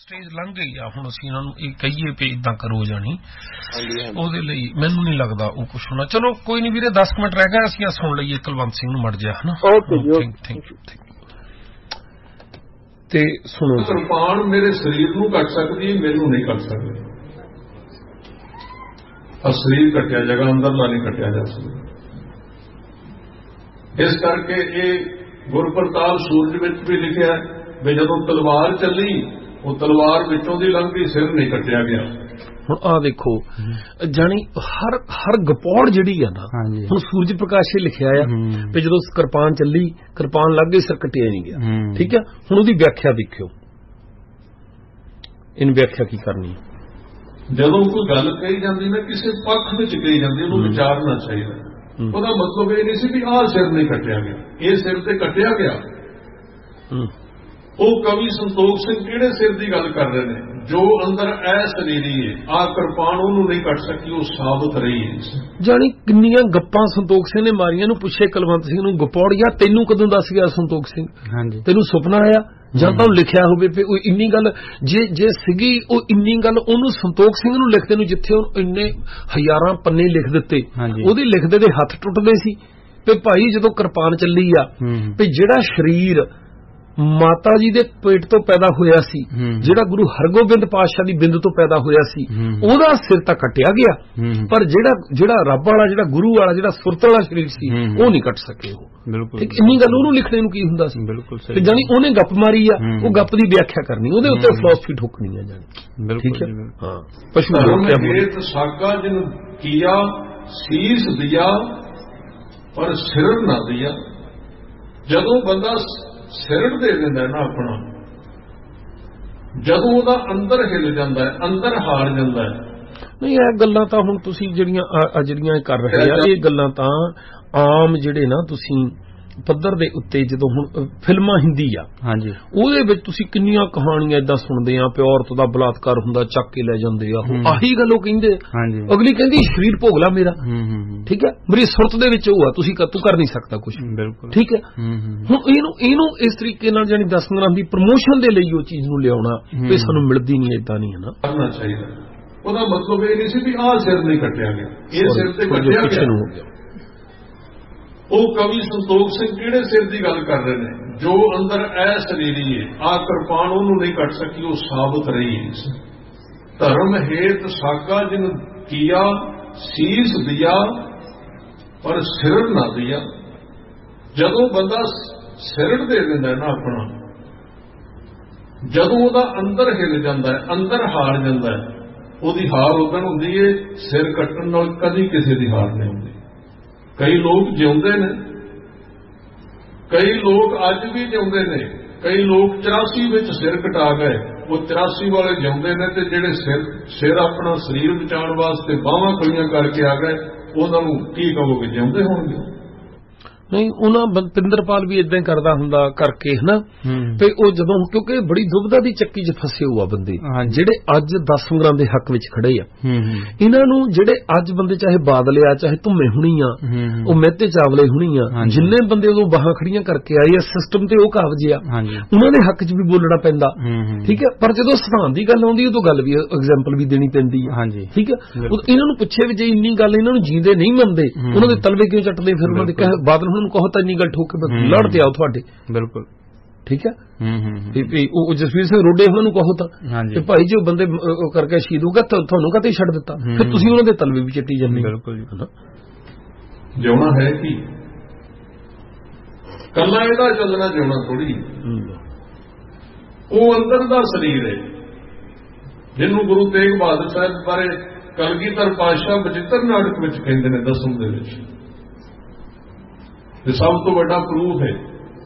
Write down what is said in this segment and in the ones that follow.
Stage ਲੰਘ ਗਈ ਆ, ਹੁਣ ਅਸੀਂ ਇਹਨਾਂ ਨੂੰ ਇਹ ਕਹੀਏ ਵੀ ਇਦਾਂ ਕਰੋ ਜਾਣੀ ਉਹਦੇ ਲਈ ਮੈਨੂੰ ਨਹੀਂ ਲੱਗਦਾ ਉਹ ਕੁਛ ਹੋਣਾ। ਚਲੋ ਕੋਈ ਨਹੀਂ ਵੀਰੇ, 10 ਮਿੰਟ ਰਹਿ ਗਏ, ਅਸੀਂ ਸੁਣ ਲਈਏ ਕੁਲਵੰਤ ਸਿੰਘ ਨੂੰ ਮੜ ਜਾ ਹਨਾ। ਤੇ ਸੁਣੋ, ਕਿਰਪਾਨ ਮੇਰੇ ਸਰੀਰ ਨੂੰ ਕੱਟ ਸਕਦੀ, ਮੈਨੂੰ ਨਹੀਂ ਕੱਟ ਸਕਦੀ। ਸਰੀਰ ਕੱਟਿਆ ਜਗ੍ਹਾ ਅੰਦਰਲਾ ਨਹੀਂ ਕੱਟਿਆ ਜਾ ਸਕਦਾ। ਇਸ ਕਰਕੇ ਇਹ ਗੁਰਪ੍ਰਤਾਪ ਸੂਰਜ ਵਿੱਚ ਵੀ ਲਿਖਿਆ ਵੀ ਜਦੋਂ ਤਲਵਾਰ ਚੱਲੀ ਉਹ ਤਲਵਾਰ ਵਿੱਚੋਂ ਦੀ ਲੰਘ ਗਈ, ਸਿਰ ਨਹੀਂ ਕੱਟਿਆ ਗਿਆ। ਹੁਣ ਆਹ ਦੇਖੋ ਜਾਣੀ ਹਰ ਗਪੌੜ ਜਿਹੜੀ ਆ ਨਾ, ਹੁਣ ਸੂਰਜ ਪ੍ਰਕਾਸ਼ ਲਿਖਿਆ ਆ ਵੀ ਜਦੋਂ ਕਿਰਪਾਨ ਚੱਲੀ ਕਿਰਪਾਨ ਲੱਗ ਗਈ, ਸਿਰ ਕੱਟਿਆ ਨਹੀਂ ਗਿਆ। ਠੀਕ ਆ, ਹੁਣ ਉਹਦੀ ਵਿਆਖਿਆ ਦੇਖਿਓ, ਇਹਨ ਵਿਆਖਿਆ ਕੀ ਕਰਨੀ। ਜਦੋਂ ਕੋਈ ਗੱਲ ਕਹੀ ਜਾਂਦੀ ਨਾ ਕਿਸੇ ਪੱਖ ਵਿੱਚ ਕਹੀ ਜਾਂਦੀ, ਉਹਨੂੰ ਵਿਚਾਰਨਾ ਚਾਹੀਦਾ। ਉਹਦਾ ਮਤਲਬ ਇਹ ਨਹੀਂ ਸੀ ਵੀ ਆਹ ਸਿਰ ਨਹੀਂ ਕੱਟਿਆ ਗਿਆ, ਇਹ ਸਿਰ ਤੇ ਕੱਟਿਆ ਗਿਆ। ਉਹ ਕਵੀ ਸੰਤੋਖ ਸਿੰਘ ਕਿਹੜੇ ਸਿਰ ਦੀ ਗੱਲ ਕਰ ਰਹੇ ਨੇ? ਜੋ ਅੰਦਰ ਐ ਸਰੀਰੀ ਹੈ, ਆਹ ਕਿਰਪਾਨ ਉਹਨੂੰ ਨਹੀਂ ਕੱਟ ਸਕੀ, ਉਹ ਸਾਬਤ ਰਹੀ ਹੈ। ਜਾਣੀ ਕਿੰਨੀਆਂ ਗੱਪਾਂ ਸੰਤੋਖ ਸਿੰਘ ਨੇ ਮਾਰੀਆਂ। ਨੂੰ ਪੁੱਛੇ ਕੁਲਵੰਤ ਸਿੰਘ ਨੂੰ, ਗਪੌੜੀਆ ਤੈਨੂੰ ਕਦੋਂ ਦੱਸ ਗਿਆ ਸੰਤੋਖ ਸਿੰਘ? ਤੈਨੂੰ ਸੁਪਨਾ ਆਇਆ ਜਾਂ ਤੁਹਾਨੂੰ ਲਿਖਿਆ ਹੋਵੇ ਵੀ ਉਹ ਇੰਨੀ ਗੱਲ ਜੇ ਸੀਗੀ, ਉਹ ਇੰਨੀ ਗੱਲ ਉਹਨੂੰ ਸੰਤੋਖ ਸਿੰਘ ਨੂੰ ਲਿਖਦੇ ਨੂੰ, ਜਿੱਥੇ ਉਹ ਇੰਨੇ ਹਜ਼ਾਰਾਂ ਪੰਨੇ ਲਿਖ ਦਿੱਤੇ, ਉਹਦੇ ਲਿਖਦੇ ਦੇ ਹੱਥ ਟੁੱਟਦੇ ਸੀ ਵੀ ਭਾਈ ਜਦੋਂ ਕਿਰਪਾਨ ਚੱਲੀ ਆ ਵੀ ਜਿਹੜਾ ਸਰੀਰ ਮਾਤਾ ਜੀ ਦੇ ਪੇਟ ਤੋਂ ਪੈਦਾ ਹੋਇਆ ਸੀ, ਜਿਹੜਾ ਗੁਰੂ ਹਰਗੋਬਿੰਦ ਪਾਤਸ਼ਾਹ ਦੀ ਬਿੰਦ ਤੋਂ ਪੈਦਾ ਹੋਇਆ ਸੀ, ਉਹਦਾ ਸਿਰ ਤਾਂ ਕੱਟਿਆ ਗਿਆ, ਪਰ ਜਿਹੜਾ ਰੱਬ ਵਾਲਾ, ਜਿਹੜਾ ਗੁਰੂ ਵਾਲਾ, ਜਿਹੜਾ ਸੁਰਤ ਵਾਲਾ ਸਰੀਰ ਸੀ, ਉਹ ਨਹੀਂ ਕੱਟ ਸਕੇ। ਉਹ ਬਿਲਕੁਲ ਇੰਨੀ ਗੱਲ ਉਹਨੂੰ ਲਿਖਣੇ ਨੂੰ ਕੀ ਹੁੰਦਾ ਸੀ? ਬਿਲਕੁਲ ਸਹੀ। ਜਾਨੀ ਉਹਨੇ ਗੱਪ ਮਾਰੀ ਆ, ਉਹ ਗੱਪ ਦੀ ਵਿਆਖਿਆ ਕਰਨੀ, ਉਹਦੇ ਉੱਤੇ ਫਿਲਾਸਫੀ ਠੋਕਣੀ ਆ ਜਾਨੀ। ਬਿਲਕੁਲ ਠੀਕ ਹੈ। ਹਾਂ, ਪਸ਼ੂ ਸਾਕਾ ਜਿਨ ਕੀਆ ਸੀਸ ਦਿਆ ਪਰ ਸਿਰ ਨਾ ਦਿਆ। ਜਦੋਂ ਬੰਦਾ ਸਿਰ ਦੇ ਦਿੰਦਾ ਨਾ ਆਪਣਾ, ਜਦੋਂ ਉਹਦਾ ਅੰਦਰ ਹਿੱਲ ਜਾਂਦਾ ਹੈ, ਅੰਦਰ ਹਾਰ ਜਾਂਦਾ ਹੈ। ਨਹੀਂ, ਇਹ ਗੱਲਾਂ ਤਾਂ ਹੁਣ ਤੁਸੀਂ ਜਿਹੜੀਆਂ ਕਰ ਰਹੇ ਆ, ਇਹ ਗੱਲਾਂ ਤਾਂ ਆਮ ਜਿਹੜੇ ਨਾ ਤੁਸੀਂ ਪੱਧਰ ਦੇ ਉੱਤੇ, ਜਦੋਂ ਹੁਣ ਫਿਲਮਾਂ ਹਿੰਦੀ ਆ ਉਹਦੇ ਵਿੱਚ ਤੁਸੀਂ ਕਿੰਨੀਆਂ ਕਹਾਣੀਆਂ ਏਦਾਂ ਸੁਣਦੇ ਆ, ਪਿਓ ਔਰਤ ਦਾ ਬਲਾਤਕਾਰ ਹੁੰਦਾ, ਚੱਕ ਕੇ ਲੈ ਜਾਂਦੇ ਆ, ਆਹੀ ਗੱਲ ਉਹ ਕਹਿੰਦੇ। ਅਗਲੀ ਕਹਿੰਦੀ ਸਰੀਰ ਭੋਗਲਾ ਮੇਰਾ, ਠੀਕ ਹੈ, ਮੇਰੀ ਸੁਰਤ ਦੇ ਵਿੱਚ ਉਹ ਆ, ਤੂੰ ਕਰ ਨਹੀਂ ਸਕਦਾ ਕੁਝ। ਠੀਕ ਹੈ। ਹੁਣ ਇਹਨੂੰ ਇਸ ਤਰੀਕੇ ਨਾਲ ਜਾਨੀ 10 ਗ੍ਰਾਮ ਦੀ ਪ੍ਰਮੋਸ਼ਨ ਦੇ ਲਈ ਉਹ ਚੀਜ਼ ਨੂੰ ਲਿਆਉਣਾ ਵੀ ਸਾਨੂੰ ਮਿਲਦੀ ਨਹੀਂ, ਏਦਾਂ ਨਹੀਂ ਹੈ ਨਾ ਕਰਨਾ ਚਾਹੀਦਾ। ਉਹਦਾ ਮਤਲਬ ਇਹ ਨਹੀਂ ਸੀ ਵੀ ਆਹ ਸਿਰ ਨਹੀਂ ਕੱਟਿਆ ਗਿਆ, ਇਹ ਸਿਰ ਤੇ ਕੱਟਿਆ ਗਿਆ। ਉਹ ਕਵੀ ਸੰਤੋਖ ਸਿੰਘ ਕਿਹੜੇ ਸਿਰ ਦੀ ਗੱਲ ਕਰ ਰਹੇ ਨੇ? ਜੋ ਅੰਦਰ ਐ ਸਰੀਰੀ ਹੈ, ਆਹ ਕਿਰਪਾਨ ਉਹਨੂੰ ਨਹੀਂ ਕੱਟ ਸਕੀ, ਉਹ ਸਾਬਤ ਰਹੀ ਹੈ। ਧਰਮ ਹੇਤ ਸਾਕਾ ਜਿਨ ਕੀਆ ਸੀਸ ਦਿਆ ਪਰ ਸਿਰ ਨਾ ਦਿਆ। ਜਦੋਂ ਬੰਦਾ ਸਿਰ ਦੇ ਦਿੰਦਾ ਨਾ ਆਪਣਾ, ਜਦੋਂ ਉਹਦਾ ਅੰਦਰ ਹਿੱਲ ਜਾਂਦਾ ਹੈ, ਅੰਦਰ ਹਾਰ ਜਾਂਦਾ ਹੈ, ਉਹਦੀ ਹਾਰ ਉਦੋਂ ਹੁੰਦੀ ਹੈ, ਸਿਰ ਕੱਟਣ ਨਾਲ ਕਦੀ ਕਿਸੇ ਦੀ ਹਾਰ ਨਹੀਂ ਹੁੰਦੀ। ਕਈ ਲੋਕ ਜਿਉਂਦੇ ਨੇ, ਕਈ ਲੋਕ ਅੱਜ ਵੀ ਜਿਉਂਦੇ ਨੇ, ਕਈ ਲੋਕ 84 ਵਿੱਚ ਸਿਰ ਕਟਾ ਗਏ, ਉਹ 84 ਵਾਲੇ ਜਿਉਂਦੇ ਨੇ, ਤੇ ਜਿਹੜੇ ਸਿਰ ਆਪਣਾ ਸਰੀਰ ਬਚਾਉਣ ਵਾਸਤੇ ਬਾਹਾਂ ਖੜੀਆਂ ਕਰਕੇ ਆ ਗਏ, ਉਹਨਾਂ ਨੂੰ ਕੀ ਕਹੋਗੇ, ਜਿਉਂਦੇ ਹੋਣਗੇ? ਨਹੀਂ, ਉਹਨਾਂ ਪਿੰਦਰਪਾਲ ਵੀ ਏਦਾਂ ਹੀ ਕਰਦਾ ਹੁੰਦਾ ਕਰਕੇ ਹਨਾ, ਤੇ ਉਹ ਜਦੋਂ ਕਿਉਂਕਿ ਬੜੀ ਦੁਬਿਧਾ ਦੀ ਚੱਕੀ 'ਚ ਫਸੇ ਹੋਆ ਬੰਦੇ ਜਿਹੜੇ ਅੱਜ 10 ਗ੍ਰਾਮ ਦੇ ਹੱਕ ਵਿੱਚ ਖੜੇ ਆ। ਇਹਨਾਂ ਨੂੰ ਜਿਹੜੇ ਅੱਜ ਬੰਦੇ, ਚਾਹੇ ਬਾਦਲ ਆ, ਚਾਹੇ ਧੁੰਮੇ ਹੁਣੀ ਆ, ਉਹ ਮਹਿਤੇ ਚਾਵਲੇ ਹੁਣੀ ਆ, ਜਿੰਨੇ ਬੰਦੇ ਉਦੋਂ ਬਾਹਾਂ ਖੜੀਆਂ ਕਰਕੇ ਆਏ ਆ, ਸਿਸਟਮ ਤੇ ਉਹ ਕਾਬਜੇ ਆ, ਉਹਨਾਂ ਦੇ ਹੱਕ 'ਚ ਵੀ ਬੋਲਣਾ ਪੈਂਦਾ। ਠੀਕ ਹੈ। ਪਰ ਜਦੋਂ ਸਿਧਾਂਤ ਦੀ ਗੱਲ ਆਉਂਦੀ, ਉਦੋਂ ਗੱਲ ਵੀ ਐਗਜ਼ਾਮਪਲ ਵੀ ਦੇਣੀ ਪੈਂਦੀ ਹੈ। ਠੀਕ ਹੈ। ਇਹਨਾਂ ਨੂੰ ਪੁੱਛੇ ਵੀ ਜੇ ਇੰਨੀ ਗੱਲ ਇਹਨਾਂ ਨੂੰ ਜੀਂਦੇ ਨਹੀਂ ਮੰਨਦੇ, ਉਹਨਾਂ ਦੇ ਤਲਵੇ ਕਿਉਂ ਚੱਟਦੇ? ਫਿਰ ਉਹਨਾਂ ਦੇ ਬਾਦਲ ਨੂੰ ਕਹੋ ਤਾਂ ਇੰਨੀ ਗੱਲ ਠੋਕ ਕੇ ਲੜਦੇ ਆਓ ਤੁਹਾਡੇ। ਬਿਲਕੁਲ ਠੀਕ ਹੈ। ਉਹ ਜਸਵੀਰ ਸਿੰਘ ਰੋਡੇ ਉਹਨਾਂ ਨੂੰ ਕਹੋ ਤਾਂ ਭਾਈ ਜੀ ਉਹ ਬੰਦੇ ਕਰਕੇ ਸ਼ਹੀਦ ਹੋ ਗਿਆ, ਤੁਹਾਨੂੰ ਕਾਹਤੇ ਛੱਡ ਦਿੱਤਾ? ਫਿਰ ਤੁਸੀਂ ਉਹਨਾਂ ਦੇ ਤਲਵੇ ਵੀ ਚੱਟੀ ਜਾਂਦੇ। ਬਿਲਕੁਲ ਜਿਉਣਾ ਹੈ ਕਿ ਕੱਲਾ ਇਹਦਾ ਚੱਲਣਾ ਜਿਉਣਾ ਥੋੜੀ, ਉਹ ਅੰਦਰ ਦਾ ਸਰੀਰ ਹੈ ਜਿਹਨੂੰ ਗੁਰੂ ਤੇਗ ਬਹਾਦਰ ਸਾਹਿਬ ਬਾਰੇ ਕਲਗੀਧਰ ਪਾਤਸ਼ਾਹ ਬਚਿੱਤਰ ਨਾਟਕ ਵਿੱਚ ਕਹਿੰਦੇ ਨੇ, 10ਵੇਂ ਦੇ ਵਿੱਚ। ਇਹ ਸਭ ਤੋਂ ਵੱਡਾ ਪ੍ਰੂਫ ਹੈ।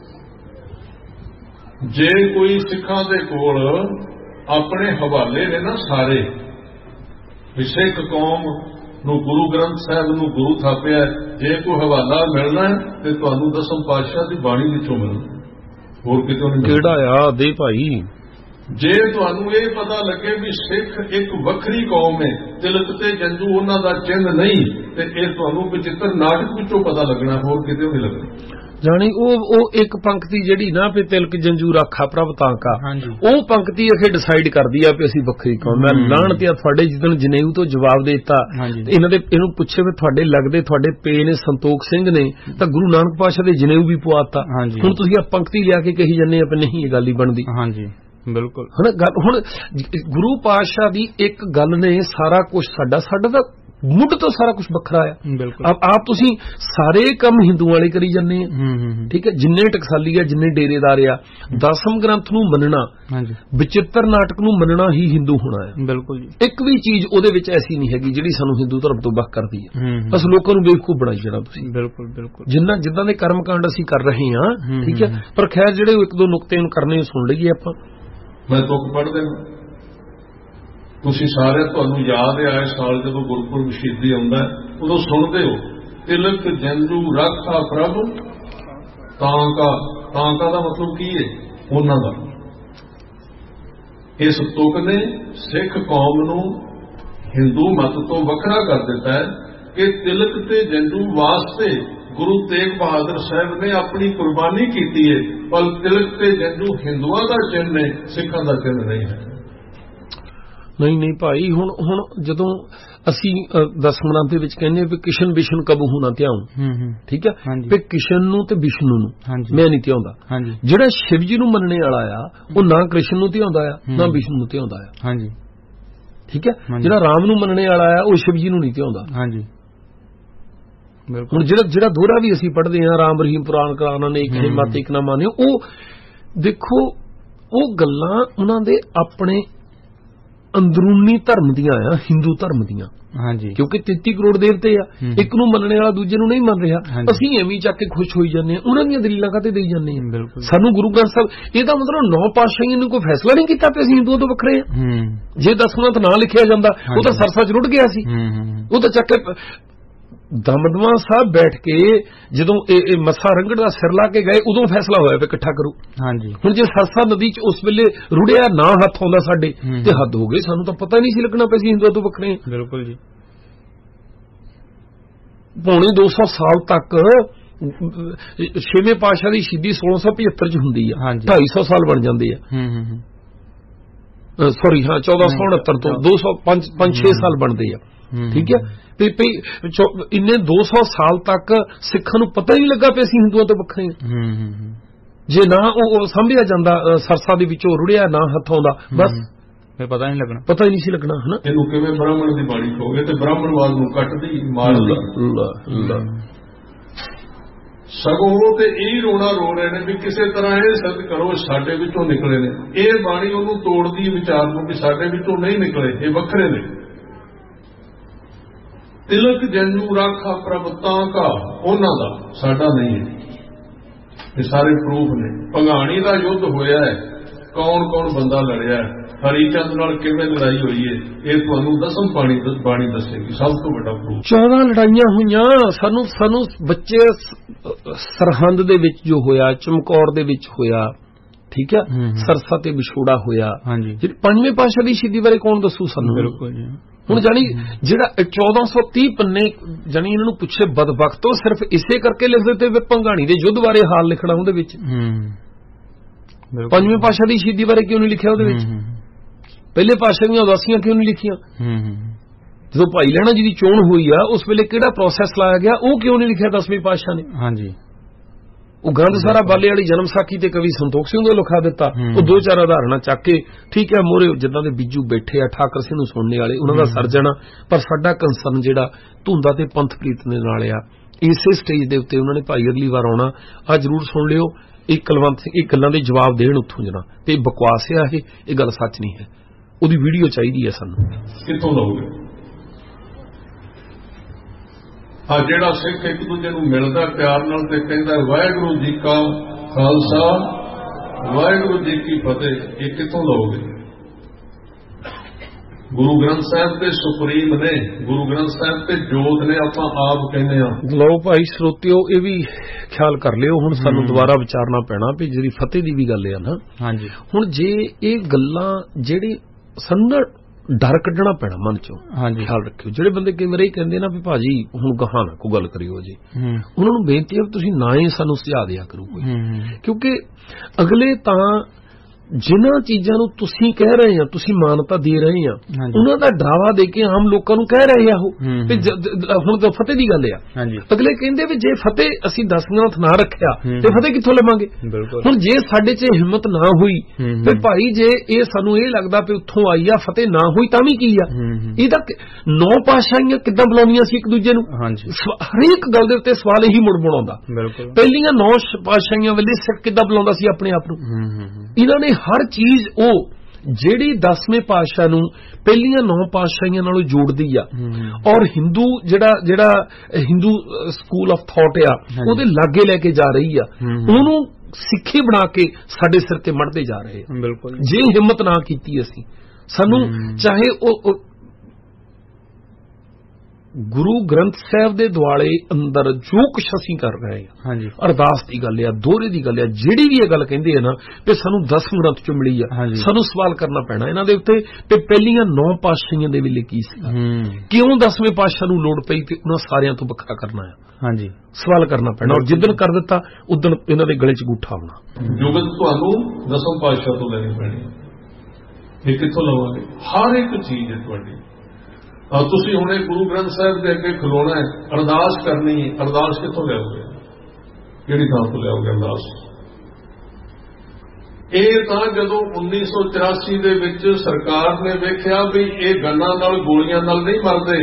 ਜੇ ਕੋਈ ਸਿੱਖਾਂ ਦੇ ਕੋਲ ਆਪਣੇ ਹਵਾਲੇ ਨੇ ਨਾ ਸਾਰੇ, ਵੀ ਸਿੱਖ ਕੌਮ ਨੂੰ ਗੁਰੂ ਗ੍ਰੰਥ ਸਾਹਿਬ ਨੂੰ ਗੁਰੂ ਥਾਪਿਆ, ਜੇ ਕੋਈ ਹਵਾਲਾ ਮਿਲਣਾ ਤੇ ਤੁਹਾਨੂੰ 10ਵੇਂ ਪਾਤਸ਼ਾਹ ਦੀ ਬਾਣੀ ਵਿੱਚੋਂ ਮਿਲਣਾ, ਹੋਰ ਕਿਤੋਂ ਨਹੀਂ। ਕਿਹੜਾ ਆ ਦੇ ਭਾਈ? ਜੇ ਤੁਹਾਨੂੰ ਇਹ ਪਤਾ ਲੱਗੇ ਵੀ ਸਿੱਖ ਇੱਕ ਵੱਖਰੀ ਕੌਮ ਹੈ, ਤਿਲਕ ਤੇ ਜੰਜੂ ਉਹਨਾਂ ਦਾ ਚਿੰਨ੍ਹ ਨਹੀਂ, ਤੇ ਇਹ ਤੁਹਾਨੂੰ ਬਚਿੱਤਰ ਨਾਟਕ ਵਿੱਚੋਂ ਪਤਾ ਲੱਗਣਾ, ਹੋਰ ਕਿਤੇ ਨਹੀਂ ਲੱਗਣਾ। ਜਾਣੀ ਉਹ ਇੱਕ ਪੰਕਤੀ ਜਿਹੜੀ ਨਾ ਵੀ ਤਿਲਕ ਜੰਜੂ ਰਾਖਾ ਪ੍ਰਭ ਤਾਂਕਾ, ਉਹ ਪੰਕਤੀ ਅਖੇ ਡਿਸਾਈਡ ਕਰਦੀ ਆ ਵੀ ਅਸੀਂ ਵੱਖਰੀ ਕੌਮ। ਮੈਂ ਲਾਹਣ ਤੇ ਤੁਹਾਡੇ ਜਿੱਦਣ ਜਨੇਊ ਤੋਂ ਜਵਾਬ ਦੇ ਦਿੱਤਾ ਇਹਨੂੰ ਪੁੱਛੇ ਵੀ ਤੁਹਾਡੇ ਲੱਗਦੇ ਤੁਹਾਡੇ ਪੇ ਨੇ ਸੰਤੋਖ ਸਿੰਘ ਨੇ ਤਾਂ ਗੁਰੂ ਨਾਨਕ ਪਾਤਸ਼ਾਹ ਦੇ ਜਨੇਊ ਵੀ ਪਵਾਤਾ, ਹੁਣ ਤੁਸੀਂ ਆ ਪੰਕਤੀ ਲਿਆ ਕੇ ਕਹੀ ਜਾਂਦੇ ਆ ਵੀ ਨਹੀਂ ਇਹ ਗੱਲ ਹੀ ਬਣਦੀ। ਬਿਲਕੁਲ। ਹੁਣ ਗੁਰੂ ਪਾਤਸ਼ਾਹ ਦੀ ਇੱਕ ਗੱਲ ਨੇ ਸਾਰਾ ਕੁਝ ਸਾਡਾ ਤਾਂ ਮੁੱਢ ਤੋਂ ਸਾਰਾ ਕੁਝ ਵੱਖਰਾ ਆ। ਆਪ ਤੁਸੀਂ ਸਾਰੇ ਕੰਮ ਹਿੰਦੂਆਂ ਵਾਲੇ ਕਰੀ ਜਾਂਦੇ ਆ, ਠੀਕ ਹੈ। ਜਿੰਨੇ ਟਕਸਾਲੀ ਆ ਜਿੰਨੇ ਡੇਰੇਦਾਰ ਆ, ਦਸਮ ਗ੍ਰੰਥ ਨੂੰ ਮੰਨਣਾ, ਵਿਚਿੱਤਰ ਨਾਟਕ ਨੂੰ ਮੰਨਣਾ ਹੀ ਹਿੰਦੂ ਹੋਣਾ ਹੈ। ਬਿਲਕੁਲ ਜੀ। ਇੱਕ ਵੀ ਚੀਜ਼ ਉਹਦੇ ਵਿੱਚ ਐਸੀ ਨਹੀਂ ਹੈਗੀ ਜਿਹੜੀ ਸਾਨੂੰ ਹਿੰਦੂ ਧਰਮ ਤੋਂ ਵੱਖ ਕਰਦੀ ਹੈ। ਬਸ ਲੋਕਾਂ ਨੂੰ ਬੇਵਕੂਫ ਬਣਾਈ ਜਾਣਾ ਤੁਸੀਂ। ਬਿਲਕੁਲ ਬਿਲਕੁਲ। ਜਿੱਦਾਂ ਦੇ ਕਰਮਕਾਂਡ ਅਸੀਂ ਕਰ ਰਹੇ ਹਾਂ, ਠੀਕ ਹੈ। ਪਰ ਖੈਰ ਜਿਹੜੇ ਇੱਕ ਦੋ ਨੁਕਤੇ ਨੂੰ ਕਰਨੇ ਸੁਣ ਲਈਏ ਆਪਾਂ। ਮੈਂ ਤੁਕ ਪੜ੍ਹਦੇ ਤੁਸੀਂ ਸਾਰੇ, ਤੁਹਾਨੂੰ ਯਾਦ ਹੈ ਇਸ ਸਾਲ ਜਦੋਂ ਗੁਰਪੁਰਬ ਸ਼ਹੀਦੀ ਆਉਂਦਾ ਉਦੋਂ ਸੁਣਦੇ ਹੋ ਤਿਲਕ ਜੰਜੂ ਰਾਖਾ ਪ੍ਰਭ ਤਾਂਕਾ ਦਾ ਮਤਲਬ ਕੀ ਹੈ? ਉਹਨਾਂ ਦਾ। ਇਸ ਤੁਕ ਨੇ ਸਿੱਖ ਕੌਮ ਨੂੰ ਹਿੰਦੂ ਮਤ ਤੋਂ ਵੱਖਰਾ ਕਰ ਦਿੱਤਾ ਹੈ ਕਿ ਤਿਲਕ ਤੇ ਜੰਜੂ ਵਾਸਤੇ ਗੁਰੂ ਤੇਗ ਬਹਾਦਰ ਸਾਹਿਬ ਨੇ ਆਪਣੀ ਕੁਰਬਾਨੀ ਕੀਤੀ ਹੈ, ਪਰ ਤਿਲਕ ਤੇ ਜੰਜੂ ਹਿੰਦੂਆਂ ਦਾ ਚਿੰਨ੍ਹ ਨੇ, ਸਿੱਖਾਂ ਦਾ ਚਿੰਨ੍ਹ ਨਹੀਂ ਹੈ। ਨਹੀਂ ਭਾਈ, ਹੁਣ ਜਦੋਂ ਅਸੀਂ ਦਸਮਨਾਂ ਦੇ ਵਿੱਚ ਕਹਿੰਦੇ ਵੀ ਕਿਸ਼ਨ ਵਿਸ਼ਨ ਕਬਹੂ ਨਾ ਧਿਆਉ, ਠੀਕ ਹੈ, ਵੀ ਕਿਸ਼ਨ ਨੂੰ ਤੇ ਵਿਸ਼ਨੂੰ ਨੂੰ ਮੈਂ ਨਹੀਂ ਧਿਆਉਂਦਾ। ਜਿਹੜਾ ਸ਼ਿਵ ਜੀ ਨੂੰ ਮੰਨਣੇ ਵਾਲਾ ਆ ਉਹ ਨਾ ਕ੍ਰਿਸ਼ਨ ਨੂੰ ਧਿਆਉਂਦਾ ਆ ਨਾ ਵਿਸ਼ਨੂੰ ਨੂੰ ਧਿਆਉਂਦਾ ਆ, ਠੀਕ ਹੈ। ਜਿਹੜਾ ਰਾਮ ਨੂੰ ਮੰਨਣੇ ਵਾਲਾ ਆ ਉਹ ਸ਼ਿਵ ਜੀ ਨੂੰ ਨਹੀਂ ਧਿਆਉਂਦਾ। ਹੁਣ ਜਿਹੜਾ ਦੋਹਰਾ ਵੀ ਅਸੀਂ ਪੜ੍ਹਦੇ ਹਾਂ, ਰਾਮ ਰਹੀਮ ਪੁਰਾਣ ਕਰਾਣਾ ਨੇ ਇੱਕ ਮਤ ਇੱਕ ਨਾ ਮਾਨਿਓ, ਉਹ ਦੇਖੋ ਉਹ ਗੱਲਾਂ ਉਹਨਾਂ ਦੇ ਆਪਣੇ ਅੰਦਰੂਨੀ ਧਰਮ ਦੀਆਂ ਆ, ਹਿੰਦੂ ਧਰਮ ਦੀਆਂ। ਕਿਉਂਕਿ 33 ਕਰੋੜ ਦੇਵਤੇ ਆ, ਇੱਕ ਨੂੰ ਮੰਨਣੇ ਵਾਲਾ ਦੂਜੇ ਨੂੰ ਨਹੀਂ ਮੰਨ ਰਿਹਾ। ਅਸੀਂ ਐਵੇਂ ਚੱਕ ਕੇ ਖੁਸ਼ ਹੋਈ ਜਾਂਦੇ ਹਾਂ, ਉਹਨਾਂ ਦੀਆਂ ਦਲੀਲਾਂ ਕਾਹਤੇ ਦੇਈ ਜਾਂਦੇ ਹਾਂ। ਸਾਨੂੰ ਗੁਰੂ ਗ੍ਰੰਥ ਸਾਹਿਬ, ਇਹਦਾ ਮਤਲਬ 9 ਪਾਤਸ਼ਾਹੀਆਂ ਨੇ ਕੋਈ ਫੈਸਲਾ ਨਹੀਂ ਕੀਤਾ ਕਿ ਅਸੀਂ ਹਿੰਦੂਆਂ ਤੋਂ ਵੱਖਰੇ ਹਾਂ। ਜੇ ਦਸਵਾਂ ਤਾਂ ਨਾ ਲਿਖਿਆ ਜਾਂਦਾ ਉਹ ਤਾਂ ਸਰਸਾ ਚ ਰੁੜ ਗਿਆ ਸੀ। ਉਹ ਤਾਂ ਚੱਕ ਕੇ ਦਮਦਮਾ ਸਾਹਿਬ ਬੈਠ ਕੇ ਜਦੋਂ ਇਹ ਮੱਸਾ ਰੰਗੜ ਦਾ ਸਿਰ ਲਾ ਕੇ ਗਏ ਉਦੋਂ ਫੈਸਲਾ ਹੋਇਆ ਵੀ ਇਕੱਠਾ ਕਰੋ। ਹੁਣ ਜੇ ਸਰਸਾ ਨਦੀ ਚ ਉਸ ਵੇਲੇ ਰੁੜਿਆ ਨਾ ਹੱਥ ਆਉਂਦਾ ਸਾਡੇ ਤੇ ਹੱਦ ਹੋ ਗਈ, ਸਾਨੂੰ ਤਾਂ ਪਤਾ ਨਹੀਂ ਸੀ ਲੱਗਣਾ ਪਿਆ ਸੀ ਹਿੰਦੂਆਂ ਤੋਂ ਵੱਖਰੇ। ਬਿਲਕੁਲ ਜੀ। ਪੌਣੇ 200 ਸਾਲ ਤੱਕ ਛੇਵੇਂ ਪਾਤਸ਼ਾਹ ਦੀ ਸ਼ਹੀਦੀ 1675 ਚ ਹੁੰਦੀ ਆ, 250 ਸਾਲ ਬਣ ਜਾਂਦੇ ਆ। ਸੌਰੀ 1469 ਤੋਂ 5-6 ਸਾਲ ਬਣਦੇ ਆ, ਠੀਕ ਹੈ। ਇੰਨੇ 200 ਸਾਲ ਤੱਕ ਸਿੱਖਾਂ ਨੂੰ ਪਤਾ ਹੀ ਨਹੀਂ ਲੱਗਾ ਪਿਆ ਸੀ ਹਿੰਦੂਆਂ ਤੋਂ ਵੱਖਰੇ। ਜੇ ਨਾ ਉਹ ਸਮਝਿਆ ਜਾਂਦਾ ਸਰਸਾ ਦੇ ਵਿੱਚੋਂ ਰੁੜਿਆ ਨਾ ਹੱਥ ਆਉਂਦਾ, ਬਸ ਪਤਾ ਹੀ ਨਹੀਂ ਸੀ ਲੱਗਣਾ। ਹਨਾ ਇਹਨੂੰ ਕਿਵੇਂ ਬ੍ਰਾਹਮਣ ਦੀ ਬਾਣੀ ਕਹੋਗੇ ਤੇ ਬ੍ਰਾਹਮਣਵਾਦ ਨੂੰ ਕੱਟਦੀ ਮਾਰਦੀ। ਸਗੋਂ ਉਹ ਤੇ ਇਹ ਰੋਣਾ ਰੋ ਰਹੇ ਨੇ ਵੀ ਕਿਸੇ ਤਰ੍ਹਾਂ ਇਹ ਸਿੱਧ ਕਰੋ ਸਾਡੇ ਵਿੱਚੋਂ ਨਿਕਲੇ ਨੇ। ਇਹ ਬਾਣੀ ਉਹਨੂੰ ਤੋੜਦੀ ਵਿਚਾਰ ਨੂੰ ਕਿ ਸਾਡੇ ਵਿੱਚੋਂ ਨਹੀਂ ਨਿਕਲੇ, ਇਹ ਵੱਖਰੇ ਨੇ। ਤਿਲਕ ਜੰਜੂ ਰਾਖਾ ਪ੍ਰਭ ਤਾਂਕਾ ਉਹਨਾਂ ਦਾ, ਸਾਡਾ ਨਹੀਂ ਹੈ। ਇਹ ਸਾਰੇ ਪ੍ਰੂਫ ਨੇ। ਭੰਗਾਣੀ ਦਾ ਯੁੱਧ ਹੋਇਆ ਹੈ, ਕੌਣ ਕੌਣ ਬੰਦਾ ਲੜਿਆ ਹੈ, ਹਰੀ ਚੰਦ ਨਾਲ ਕਿਵੇਂ ਲੜਾਈ ਹੋਈ ਹੈ, ਇਹ ਤੁਹਾਨੂੰ ਦਸਮ ਬਾਣੀ ਦੱਸੇਗੀ। ਸਭ ਤੋਂ ਵੱਡਾ ਪ੍ਰੂਫ 14 ਲੜਾਈਆਂ ਹੋਈਆਂ। ਸਾਨੂੰ ਬੱਚੇ ਸਰਹੰਦ ਦੇ ਵਿੱਚ ਜੋ ਹੋਇਆ, ਚਮਕੌਰ ਦੇ ਵਿੱਚ ਹੋਇਆ, ਠੀਕ ਹੈ, ਸਰਸਾ ਤੇ ਵਿਛੋੜਾ ਹੋਇਆ। ਜਿਹੜੀ 5ਵੇਂ ਪਾਤਸ਼ਾਹ ਦੀ ਸ਼ਹੀਦੀ ਬਾਰੇ ਕੌਣ ਦੱਸੂ ਸਾਨੂੰ? ਬਿਲਕੁਲ ਜੀ। ਹੁਣ ਜਾਨੀ ਜਿਹੜਾ 1430 ਪੰਨੇ ਜਾਨੀ ਇਹਨਾਂ ਨੂੰ ਪੁੱਛੇ ਬਦਬਖਤੋਂ ਸਿਰਫ ਇਸੇ ਕਰਕੇ ਲਿਖ ਦਿੱਤੇ ਵੀ ਭੰਗਾਣੀ ਦੇ ਯੁੱਧ ਬਾਰੇ ਹਾਲ ਲਿਖਣਾ ਉਹਦੇ ਵਿੱਚ। 5ਵੇਂ ਪਾਤਸ਼ਾਹ ਦੀ ਸ਼ਹੀਦੀ ਬਾਰੇ ਕਿਉਂ ਨਹੀਂ ਲਿਖਿਆ ਉਹਦੇ ਵਿੱਚ? ਪਹਿਲੇ ਪਾਤਸ਼ਾਹ ਦੀਆਂ ਉਦਾਸੀਆਂ ਕਿਉਂ ਨਹੀਂ ਲਿਖੀਆਂ? ਜਦੋਂ ਭਾਈ ਲਹਿਣਾ ਜੀ ਦੀ ਚੋਣ ਹੋਈ ਆ ਉਸ ਵੇਲੇ ਕਿਹੜਾ ਪ੍ਰੋਸੈਸ ਲਾਇਆ ਗਿਆ, ਉਹ ਕਿਉਂ ਨਹੀਂ ਲਿਖਿਆ 10ਵੇਂ ਪਾਤਸ਼ਾਹ ਨੇ? ਉਹ ਗ੍ਰੰਥ ਸਾਰਾ ਬਾਲੇ ਵਾਲੀ ਜਨਮ ਸਾਖੀ ਤੇ ਕਵੀ ਸੰਤੋਖ ਸਿੰਘ ਨੂੰ ਲਿਖਾ ਦਿੱਤਾ। ਉਹ 2-4 ਉਦਾਹਰਣਾਂ ਚੱਕ ਕੇ, ਠੀਕ ਹੈ, ਮੋਹਰੇ ਜਿੱਦਾਂ ਦੇ ਬਿੱਜੂ ਬੈਠੇ ਆ ਠਾਕਰ ਸਿੰਘ ਨੂੰ ਸੁਣਨੇ ਵਾਲੇ, ਉਹਨਾਂ ਦਾ ਸਰਜਣਾ। ਪਰ ਸਾਡਾ ਕੰਸਰਨ ਜਿਹੜਾ ਧੁੰਦਾ ਤੇ ਪੰਥ ਪ੍ਰੀਤ ਦੇ ਨਾਲ ਆ, ਇਸੇ ਸਟੇਜ ਦੇ ਉੱਤੇ ਉਹਨਾਂ ਨੇ ਭਾਈ ਅਗਲੀ ਵਾਰ ਆਉਣਾ, ਆ ਜ਼ਰੂਰ ਸੁਣ ਲਿਓ। ਇਹ ਕੁਲਵੰਤ ਸਿੰਘ ਇਹ ਗੱਲਾਂ ਦੇ ਜਵਾਬ ਦੇਣ ਉੱਥੋਂ ਜਣਾ, ਤੇ ਬਕਵਾਸ ਆ ਇਹ ਗੱਲ ਸੱਚ ਨਹੀਂ ਹੈ। ਉਹਦੀ ਵੀਡੀਓ ਚਾਹੀਦੀ ਹੈ ਸਾਨੂੰ। ਕਿੱਥੋਂ ਲਓਗੇ? ਆ ਜਿਹੜਾ ਸਿੱਖ ਇੱਕ ਦੂਜੇ ਨੂੰ ਮਿਲਦਾ ਪਿਆਰ ਨਾਲ ਤੇ ਕਹਿੰਦਾ ਵਾਹਿਗੁਰੂ ਜੀ ਕਾ ਖਾਲਸਾ ਵਾਹਿਗੁਰੂ ਜੀ ਕੀ ਫਤਿਹ, ਇਹ ਕਿੱਥੋਂ ਲਓਗੇ? ਗੁਰੂ ਗ੍ਰੰਥ ਸਾਹਿਬ ਤੇ ਸੁਪਰੀਮ ਨੇ, ਗੁਰੂ ਗ੍ਰੰਥ ਸਾਹਿਬ ਤੇ ਜੋਤ ਨੇ, ਆਪਾਂ ਆਪ ਕਹਿੰਦੇ ਆ। ਲਓ ਭਾਈ ਸਰੋਤਿਓ, ਇਹ ਵੀ ਖਿਆਲ ਕਰ ਲਿਓ। ਹੁਣ ਸਾਨੂੰ ਦੁਬਾਰਾ ਵਿਚਾਰਨਾ ਪੈਣਾ ਵੀ ਜਿਹੜੀ ਫਤਿਹ ਦੀ ਵੀ ਗੱਲ ਆ ਨਾ। ਹੁਣ ਜੇ ਇਹ ਗੱਲਾਂ ਜਿਹੜੀ ਸਾਨੂੰ ਡਰ ਕੱਢਣਾ ਪੈਣਾ ਮਨ ਚੋਂ। ਖਿਆਲ ਰੱਖਿਓ, ਜਿਹੜੇ ਬੰਦੇ ਕਈ ਵਾਰ ਇਹ ਕਹਿੰਦੇ ਨਾ ਵੀ ਭਾਜੀ ਹੁਣ ਗਾਹਾਂ ਨਾ ਕੋਈ ਗੱਲ ਕਰਿਓ ਜੀ, ਉਹਨਾਂ ਨੂੰ ਬੇਨਤੀ ਹੈ ਤੁਸੀਂ ਨਾ ਹੀ ਸਾਨੂੰ ਸੁਝਾਅ ਦਿਆ ਕਰੋ ਕੋਈ, ਕਿਉਂਕਿ ਅਗਲੇ ਤਾਂ ਜਿਨ੍ਹਾਂ ਚੀਜ਼ਾਂ ਨੂੰ ਤੁਸੀਂ ਕਹਿ ਰਹੇ ਆ, ਤੁਸੀਂ ਮਾਨਤਾ ਦੇ ਰਹੇ ਆ, ਉਹਨਾਂ ਦਾ ਡਰਾਵਾ ਦੇ ਕੇ ਆਮ ਲੋਕਾਂ ਨੂੰ ਕਹਿ ਰਹੇ ਆ ਉਹ ਹੁਣ ਤਾਂ ਫਤਿਹ ਦੀ ਗੱਲ ਆ। ਅਗਲੇ ਕਹਿੰਦੇ ਵੀ ਜੇ ਫਤਿਹ ਅਸੀਂ 10 ਗ੍ਰੰਥ ਨਾ ਰੱਖਿਆ ਤੇ ਫਤਿਹ ਕਿੱਥੋਂ ਲਵਾਂਗੇ। ਹੁਣ ਜੇ ਸਾਡੇ 'ਚ ਹਿੰਮਤ ਨਾ ਹੋਈ ਤੇ ਭਾਈ ਜੇ ਇਹ ਸਾਨੂੰ ਇਹ ਲੱਗਦਾ ਵੀ ਉੱਥੋਂ ਆਈ ਆ ਫਤਿਹ ਨਾ ਹੋਈ ਤਾਂ ਵੀ ਕੀ ਆ, ਇਹਦਾ 9 ਪਾਤਸ਼ਾਹੀਆਂ ਕਿੱਦਾਂ ਬੁਲਾਉਂਦੀਆਂ ਸੀ ਇੱਕ ਦੂਜੇ ਨੂੰ, ਹਰੇਕ ਗੱਲ ਦੇ ਉੱਤੇ ਸਵਾਲ ਇਹੀ ਮੁੜ ਆਉਂਦਾ। ਪਹਿਲੀਆਂ 9 ਪਾਤਸ਼ਾਹੀਆਂ ਵੇਲੇ ਸਿੱਖ ਕਿੱਦਾਂ ਬੁਲਾਉਂਦਾ ਸੀ ਆਪਣੇ ਆਪ ਨੂੰ। ਇਹਨਾਂ ਨੇ ਹਰ ਚੀਜ਼ ਉਹ ਜਿਹੜੀ 10ਵੇਂ ਪਾਤਸ਼ਾਹ ਨੂੰ ਪਹਿਲੀਆਂ 9 ਪਾਤਸ਼ਾਹੀਆਂ ਨਾਲੋਂ ਜੋੜਦੀ ਆ ਔਰ ਹਿੰਦੂ ਜਿਹੜਾ ਹਿੰਦੂ ਸਕੂਲ ਆਫ ਥਾਟ ਆ ਉਹਦੇ ਲਾਗੇ ਲੈ ਕੇ ਜਾ ਰਹੀ ਆ, ਉਹਨੂੰ ਸਿੱਖੀ ਬਣਾ ਕੇ ਸਾਡੇ ਸਿਰ ਤੇ ਮੜਦੇ ਜਾ ਰਹੇ ਆ। ਜੇ ਹਿੰਮਤ ਨਾ ਕੀਤੀ ਅਸੀਂ, ਸਾਨੂੰ ਚਾਹੇ ਉਹ ਗੁਰੂ ਗ੍ਰੰਥ ਸਾਹਿਬ ਦੇ ਦੁਆਲੇ ਅੰਦਰ ਜੋ ਕੁਛ ਅਸੀਂ ਕਰ ਰਹੇ ਹਾਂ, ਅਰਦਾਸ ਦੀ ਗੱਲ ਆ, ਦੋਹਰੇ ਦੀ ਗੱਲ ਆ, ਜਿਹੜੀ ਵੀ ਇਹ ਗੱਲ ਕਹਿੰਦੇ ਆ ਨਾ ਕਿ ਸਾਨੂੰ 10 ਗ੍ਰੰਥ ਚੋਂ ਮਿਲੀ ਆ, ਸਾਨੂੰ ਸਵਾਲ ਕਰਨਾ ਪੈਣਾ ਇਹਨਾਂ ਦੇ ਉੱਤੇ ਤੇ ਪਹਿਲੀਆਂ 9 ਪਾਤਸ਼ਾਹੀਆਂ ਦੇ ਵੇਲੇ ਕੀ ਸੀ, ਕਿਉਂ 10ਵੇਂ ਪਾਤਸ਼ਾਹ ਨੂੰ ਲੋੜ ਪਈ ਤੇ ਉਹਨਾਂ ਸਾਰਿਆਂ ਤੋਂ ਵੱਖਰਾ ਕਰਨਾ ਆ। ਸਵਾਲ ਕਰਨਾ ਪੈਣਾ ਔਰ ਜਿੱਦਣ ਕਰ ਦਿੱਤਾ ਉਦਣ ਇਹਨਾਂ ਦੇ ਗਲੇ 'ਚ ਗੂਠਾ ਆਉਣਾ। ਜੁਗਤ ਤੁਹਾਨੂੰ 10ਵੇਂ ਪਾਤਸ਼ਾਹ ਤੋਂ ਲੈਣੀ ਪੈਣੀ, ਇਹ ਕਿੱਥੋਂ ਲਵਾਂਗੇ? ਹਰ ਇੱਕ ਚੀਜ਼ ਹੈ ਤੁਹਾਡੀ। ਤੁਸੀਂ ਹੁਣੇ ਗੁਰੂ ਗ੍ਰੰਥ ਸਾਹਿਬ ਦੇ ਅੱਗੇ ਖਲੋਣਾ ਹੈ, ਅਰਦਾਸ ਕਰਨੀ ਹੈ, ਅਰਦਾਸ ਕਿੱਥੋਂ ਲਿਆਓਗੇ? ਕਿਹੜੀ ਥਾਂ ਤੋਂ ਲਿਆਓਗੇ ਅਰਦਾਸ? ਇਹ ਤਾਂ ਜਦੋਂ 1984 ਦੇ ਵਿੱਚ ਸਰਕਾਰ ਨੇ ਵੇਖਿਆ ਵੀ ਇਹ ਗੰਨਾਂ ਨਾਲ ਗੋਲੀਆਂ ਨਾਲ ਨਹੀਂ ਮਰਦੇ,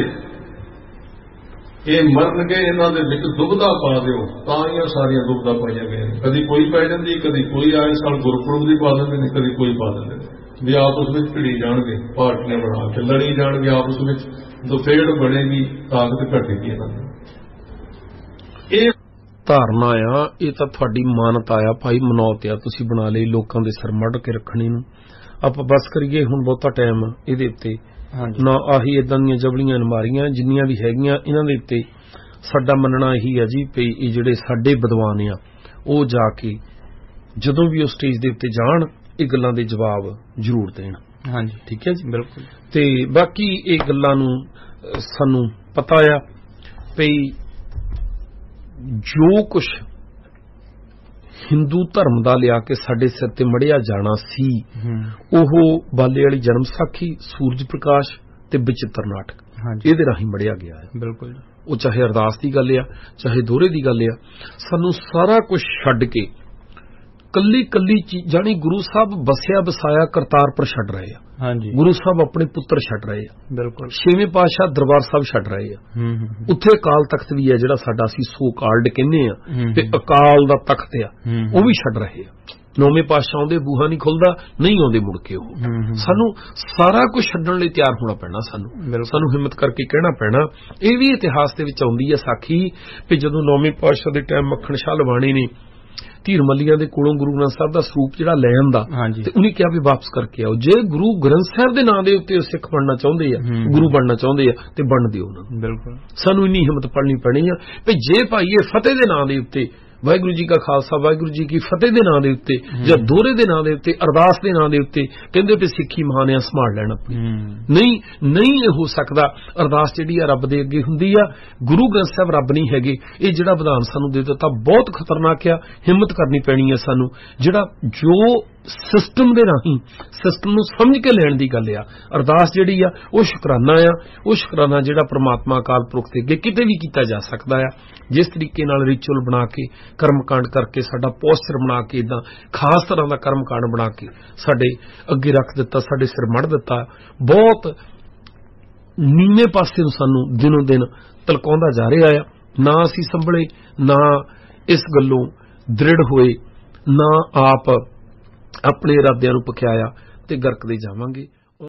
ਇਹ ਮਰਨਗੇ, ਇਹਨਾਂ ਦੇ ਵਿੱਚ ਦੁਬਦਾ ਪਾ ਦਿਓ, ਤਾਂ ਇਹ ਸਾਰੀਆਂ ਦੁਬਦਾ ਪਾਈਆਂ ਗਈਆਂ। ਕਦੀ ਕੋਈ ਪੈ ਜਾਂਦੀ, ਕਦੀ ਕੋਈ ਆਏ ਸਾਲ ਗੁਰਪੁਰਬ ਦੀ ਪਾ ਦਿੰਦੇ ਨੇ, ਕਦੀ ਕੋਈ ਪਾ ਦਿੰਦੇ ਨੇ ਵੀ ਆਪਸ ਵਿੱਚ ਭਿੜੀ ਜਾਣਗੇ, ਪਾਰਟੀਆਂ ਬਣਾ ਕੇ ਲੜੀ ਜਾਣਗੇ ਆਪਸ ਵਿੱਚ, ਦੁਫੇੜ ਬਣੇਗੀ, ਤਾਕਤ ਘਟੇਗੀ ਇਹਨਾਂ ਦੀ। ਇਹ ਧਾਰਨਾ ਆ, ਇਹ ਤਾਂ ਤੁਹਾਡੀ ਮਾਨਤਾ ਆ ਭਾਈ, ਮਨੌਤ ਆ, ਤੁਸੀਂ ਬਣਾ ਲਈ ਲੋਕਾਂ ਦੇ ਸਿਰ ਮੱਢ ਕੇ ਰੱਖਣੀ ਨੂੰ। ਆਪਾਂ ਬਸ ਕਰੀਏ ਹੁਣ, ਬਹੁਤਾ ਟਾਈਮ ਇਹਦੇ ਉੱਤੇ ਨਾ ਆਹੀ ਇਦਾਂ ਦੀਆਂ ਜਬਲੀਆਂ ਅਲਮਾਰੀਆਂ ਜਿੰਨੀਆਂ ਵੀ ਹੈਗੀਆਂ ਇਹਨਾਂ ਦੇ ਉੱਤੇ ਸਾਡਾ ਮੰਨਣਾ ਇਹੀ ਆ ਜੀ ਵੀ ਇਹ ਜਿਹੜੇ ਸਾਡੇ ਵਿਦਵਾਨ ਆ ਉਹ ਜਾ ਕੇ ਜਦੋਂ ਵੀ ਉਹ ਸਟੇਜ ਦੇ ਉੱਤੇ ਜਾਣ ਇਹ ਗੱਲਾਂ ਦੇ ਜਵਾਬ ਜ਼ਰੂਰ ਦੇਣ। ਠੀਕ ਹੈ ਜੀ, ਬਿਲਕੁਲ। ਤੇ ਬਾਕੀ ਇਹ ਗੱਲਾਂ ਨੂੰ ਸਾਨੂੰ ਪਤਾ ਆ ਵੀ ਜੋ ਕੁਛ ਹਿੰਦੂ ਧਰਮ ਦਾ ਲਿਆ ਕੇ ਸਾਡੇ ਸਿਰ ਤੇ ਮੜਿਆ ਜਾਣਾ ਸੀ, ਉਹ ਬਾਲੇ ਵਾਲੀ ਜਨਮ ਸਾਖੀ, ਸੂਰਜ ਪ੍ਰਕਾਸ਼ ਤੇ ਬਚਿੱਤਰ ਨਾਟਕ, ਇਹਦੇ ਰਾਹੀਂ ਮੜਿਆ ਗਿਆ ਹੈ। ਬਿਲਕੁਲ। ਉਹ ਚਾਹੇ ਅਰਦਾਸ ਦੀ ਗੱਲ ਆ, ਚਾਹੇ ਦੋਹਰੇ ਦੀ ਗੱਲ ਆ, ਸਾਨੂੰ ਸਾਰਾ ਕੁਝ ਛੱਡ ਕੇ ਕੱਲੀ ਕੱਲੀ ਚੀਜ਼, ਜਾਣੀ ਗੁਰੂ ਸਾਹਿਬ ਬਸਿਆ ਬਸਾਇਆ ਕਰਤਾਰਪੁਰ ਛੱਡ ਰਹੇ ਆ, ਗੁਰੂ ਸਾਹਿਬ ਆਪਣੇ ਪੁੱਤਰ ਛੱਡ ਰਹੇ ਆ, ਬਿਲਕੁਲ। 6ਵੇਂ ਪਾਤਸ਼ਾਹ ਦਰਬਾਰ ਸਾਹਿਬ ਛੱਡ ਰਹੇ ਆ, ਉੱਥੇ ਅਕਾਲ ਤਖਤ ਵੀ ਹੈ ਜਿਹੜਾ ਸਾਡਾ ਅਸੀਂ ਸੋ ਕਾਲਡ ਕਹਿੰਦੇ ਆ, ਤੇ ਅਕਾਲ ਦਾ ਤਖਤ ਆ ਉਹ ਵੀ ਛੱਡ ਰਹੇ ਆ। 9ਵੇਂ ਪਾਤਸ਼ਾਹ ਆਉਂਦੇ ਬੂਹਾ ਨਹੀਂ ਖੁੱਲਦਾ, ਨਹੀਂ ਆਉਂਦੇ ਮੁੜ ਕੇ ਉਹ। ਸਾਨੂੰ ਸਾਰਾ ਕੁਝ ਛੱਡਣ ਲਈ ਤਿਆਰ ਹੋਣਾ ਪੈਣਾ, ਸਾਨੂੰ ਹਿੰਮਤ ਕਰਕੇ ਕਹਿਣਾ ਪੈਣਾ। ਇਹ ਵੀ ਇਤਿਹਾਸ ਦੇ ਵਿੱਚ ਆਉਂਦੀ ਹੈ ਸਾਖੀ ਕਿ ਜਦੋਂ 9ਵੇਂ ਪਾਤਸ਼ਾਹ ਦੇ ਟਾਈਮ ਮੱਖਣ ਸ਼ਾਹ ਲਵਾਣੀ ਨੇ ਧੀਰ ਮੱਲੀਆਂ ਦੇ ਕੋਲੋਂ ਗੁਰੂ ਗ੍ਰੰਥ ਸਾਹਿਬ ਦਾ ਸਰੂਪ ਜਿਹੜਾ ਲੈ ਆਂਦਾ ਤੇ ਉਹਨੇ ਕਿਹਾ ਵੀ ਵਾਪਸ ਕਰਕੇ ਆਓ। ਜੇ ਗੁਰੂ ਗ੍ਰੰਥ ਸਾਹਿਬ ਦੇ ਨਾਂ ਦੇ ਉੱਤੇ ਸਿੱਖ ਬਣਨਾ ਚਾਹੁੰਦੇ ਆ, ਗੁਰੂ ਬਣਨਾ ਚਾਹੁੰਦੇ ਆ ਤੇ ਬਣ ਦਿਓ ਉਹਨਾਂ ਨੂੰ। ਬਿਲਕੁਲ। ਸਾਨੂੰ ਇੰਨੀ ਹਿੰਮਤ ਪੜਨੀ ਪੈਣੀ ਆ ਵੀ ਜੇ ਭਾਈ ਇਹ ਫਤਿਹ ਦੇ ਨਾਂ ਦੇ ਉੱਤੇ, ਵਾਹਿਗੁਰੂ ਜੀ ਕਾ ਖਾਲਸਾ ਵਾਹਿਗੁਰੂ ਜੀ ਕੀ ਫਤਿਹ ਦੇ ਨਾਂ ਦੇ ਉੱਤੇ ਜਾਂ ਦੋਹਰੇ ਦੇ ਨਾਂ ਦੇ ਉੱਤੇ, ਅਰਦਾਸ ਦੇ ਨਾਂ ਦੇ ਉੱਤੇ ਕਹਿੰਦੇ ਵੀ ਸਿੱਖੀ ਮਹਾਨ ਆ, ਸੰਭਾਲ ਲੈਣਾ। ਨਹੀਂ ਇਹ ਹੋ ਸਕਦਾ। ਅਰਦਾਸ ਜਿਹੜੀ ਆ ਰੱਬ ਦੇ ਅੱਗੇ ਹੁੰਦੀ ਆ, ਗੁਰੂ ਗ੍ਰੰਥ ਸਾਹਿਬ ਰੱਬ ਨਹੀਂ ਹੈਗੇ। ਇਹ ਜਿਹੜਾ ਵਿਧਾਨ ਸਾਨੂੰ ਦੇ ਦਿੱਤਾ ਬਹੁਤ ਖਤਰਨਾਕ ਆ। ਹਿੰਮਤ ਕਰਨੀ ਪੈਣੀ ਆ ਸਾਨੂੰ, ਜਿਹੜਾ ਜੋ ਸਿਸਟਮ ਦੇ ਰਾਹੀਂ ਸਿਸਟਮ ਨੂੰ ਸਮਝ ਕੇ ਲੈਣ ਦੀ ਗੱਲ ਆ। ਅਰਦਾਸ ਜਿਹੜੀ ਆ ਉਹ ਸ਼ੁਕਰਾਨਾ ਆ, ਉਹ ਸ਼ੁਕਰਾਨਾ ਜਿਹੜਾ ਪ੍ਰਮਾਤਮਾ ਅਕਾਲ ਪੁਰਖ ਦੇ ਅੱਗੇ ਕਿਤੇ ਵੀ ਕੀਤਾ ਜਾ ਸਕਦਾ ਆ। ਜਿਸ ਤਰੀਕੇ ਨਾਲ ਰਿਚੁਅਲ ਬਣਾ ਕੇ, ਕਰਮਕਾਂਡ ਕਰਕੇ, ਸਾਡਾ ਪੋਸਚਰ ਬਣਾ ਕੇ, ਇਦਾਂ ਖਾਸ ਤਰ੍ਹਾਂ ਦਾ ਕਰਮਕਾਂਡ ਬਣਾ ਕੇ ਸਾਡੇ ਅੱਗੇ ਰੱਖ ਦਿੱਤਾ, ਸਾਡੇ ਸਿਰ ਮੜ ਦਿੱਤਾ, ਬਹੁਤ ਨੀਵੇਂ ਪਾਸੇ ਨੂੰ ਸਾਨੂੰ ਦਿਨੋਂ ਦਿਨ ਤਲਕਾਉਂਦਾ ਜਾ ਰਿਹਾ ਆ। ਨਾ ਅਸੀਂ ਸੰਭਲੇ, ਨਾ ਇਸ ਗੱਲੋਂ ਦ੍ਰਿੜ ਹੋਏ, ਨਾ ਆਪ ਆਪਣੇ ਇਰਾਦਿਆਂ ਨੂੰ ਪਕਿਆਇਆ ਤੇ ਗਰਕਦੇ ਜਾਵਾਂਗੇ।